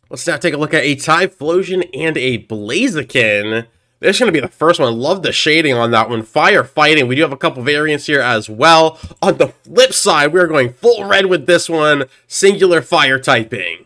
Let's now take a look at a Typhlosion and a Blaziken. This is going to be the first one. Love the shading on that one. Firefighting. We do have a couple variants here as well. On the flip side, we're going full red with this one. Singular fire typing.